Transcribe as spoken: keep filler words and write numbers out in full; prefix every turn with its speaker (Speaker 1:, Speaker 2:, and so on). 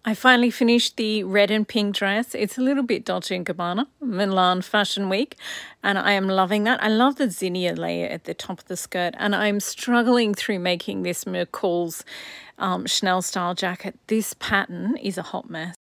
Speaker 1: I finally finished the red and pink dress. It's a little bit Dolce and Gabbana, Milan Fashion Week, and I am loving that. I love the zinnia layer at the top of the skirt, and I'm struggling through making this McCall's um, Chanel style jacket. This pattern is a hot mess.